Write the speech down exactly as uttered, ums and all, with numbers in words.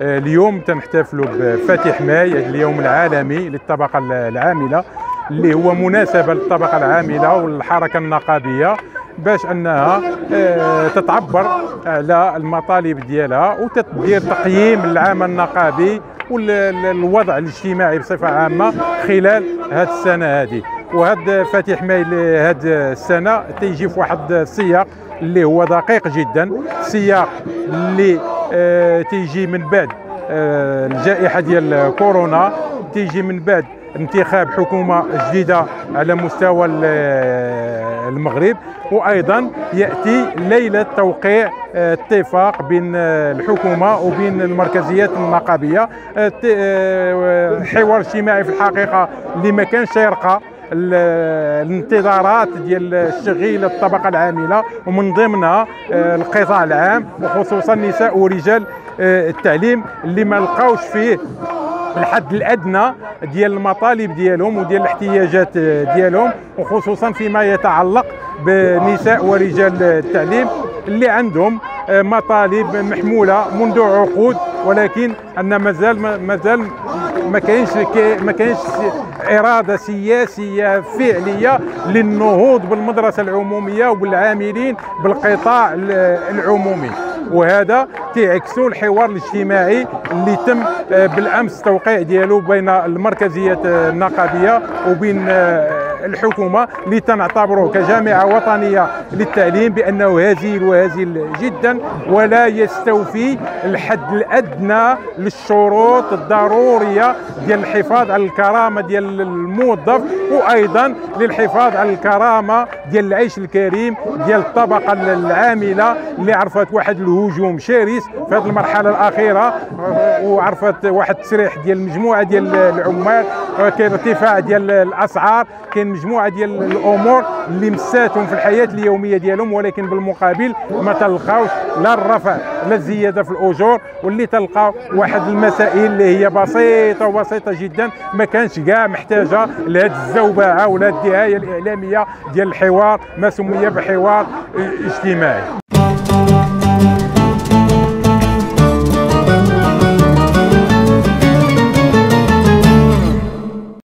اليوم تنحتفلوا بفاتح ماي، اليوم العالمي للطبقة العاملة، اللي هو مناسبة للطبقة العاملة والحركة النقابية باش انها تتعبر على المطالب ديالها وتدير تقييم العمل النقابي والوضع الاجتماعي بصفة عامة خلال هذه السنة هذه. وهذا فاتح ماي هذه السنة تيجي في واحد السياق اللي هو دقيق جدا، سياق اللي تيجي من بعد الجائحة ديال كورونا، تيجي من بعد انتخاب حكومة جديدة على مستوى المغرب، وأيضا يأتي ليلة توقيع اتفاق بين الحكومة وبين المركزيات النقابية، حوار اجتماعي في الحقيقة اللي ما كانش يرقى الانتظارات ديال الشغيله الطبقه العامله، ومن ضمنها القطاع العام وخصوصا نساء ورجال التعليم اللي ما لقاوش فيه الحد الادنى ديال المطالب ديالهم وديال الاحتياجات ديالهم، وخصوصا فيما يتعلق بنساء ورجال التعليم اللي عندهم مطالب محموله منذ عقود، ولكن ان مازال مازال ما كاينش ما كاينش اراده سياسيه فعليه للنهوض بالمدرسه العموميه وبالعاملين بالقطاع العمومي. وهذا تعكسوا الحوار الاجتماعي اللي تم بالامس التوقيع ديالو بين المركزيات النقابيه وبين الحكومه، اللي تنعتبره كجامعه وطنيه للتعليم بانه هزيل وهزيل جدا، ولا يستوفي الحد الادنى للشروط الضروريه ديال الحفاظ على الكرامه ديال الموظف، وايضا للحفاظ على الكرامه ديال العيش الكريم ديال الطبقه العامله اللي عرفت واحد الهجوم شرس في هذه المرحله الاخيره، وعرفت واحد التسريح ديال مجموعه ديال العمال، كاين ارتفاع ديال الاسعار، كاين مجموعه ديال الامور اللي مساتهم في الحياه اليوميه ديالهم، ولكن بالمقابل ما تلقاوش لا الرفع لا الزياده في الاجور، واللي تلقاو واحد المسائل اللي هي بسيطه وبسيطه جدا ما كانش كاع محتاجه لهذه الزوبعه ولا الدعايه الاعلاميه ديال الحوار ما سمي بحوار اجتماعي.